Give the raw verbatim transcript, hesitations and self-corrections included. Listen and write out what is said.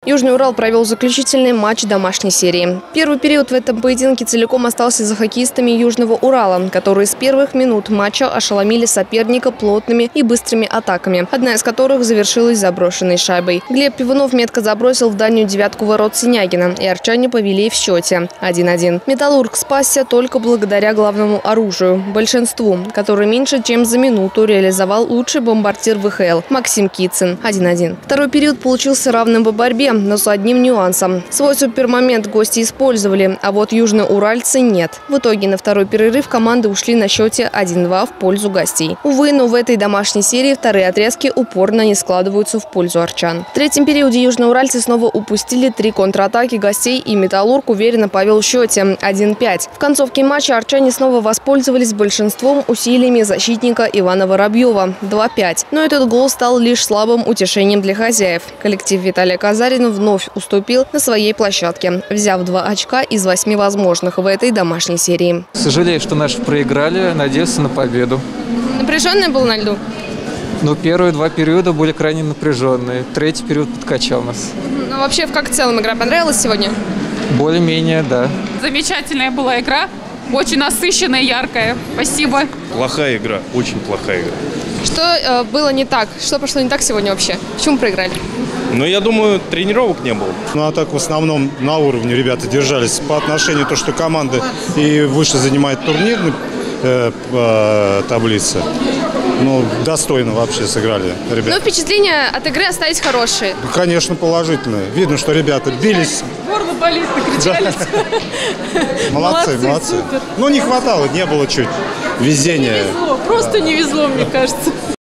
Южный Урал провел заключительный матч домашней серии. Первый период в этом поединке целиком остался за хоккеистами Южного Урала, которые с первых минут матча ошеломили соперника плотными и быстрыми атаками, одна из которых завершилась заброшенной шайбой. Глеб Пивунов метко забросил в дальнюю девятку ворот Синягина, и арчане повели в счете один один. Металлург спасся только благодаря главному оружию – большинству, который меньше чем за минуту реализовал лучший бомбардир вэ ха эл Максим Кицин один один. Второй период получился равным по борьбе, но с одним нюансом. Свой супермомент гости использовали, а вот южноуральцы нет. В итоге на второй перерыв команды ушли на счете один два в пользу гостей. Увы, но в этой домашней серии вторые отрезки упорно не складываются в пользу арчан. В третьем периоде южноуральцы снова упустили три контратаки гостей, и Металлург уверенно повел в счете один пять. В концовке матча арчане снова воспользовались большинством усилиями защитника Ивана Воробьева два пять. Но этот гол стал лишь слабым утешением для хозяев. Коллектив Виталия Казарина вновь уступил на своей площадке, взяв два очка из восьми возможных в этой домашней серии. Сожалею, что наши проиграли, надеялся на победу. Напряженное было на льду? Но первые два периода были крайне напряженные. Третий период подкачал нас. Ну, вообще, как в целом игра понравилась сегодня? Более-менее, да. Замечательная была игра. Очень насыщенная, яркая. Спасибо. Плохая игра, очень плохая игра. Что э, было не так? Что пошло не так сегодня вообще? Почему проиграли? Ну, я думаю, тренировок не было. Ну, а так в основном на уровне ребята держались по отношению к тому, что команда и выше занимает турнирную э, э, таблицу. Ну, достойно вообще сыграли ребята. Ну, впечатления от игры остались хорошие. Ну, конечно, положительные. Видно, что ребята бились. Горло болит, накричались. Молодцы, молодцы. Ну, не хватало, не было чуть везения. Не везло, просто не везло, мне кажется.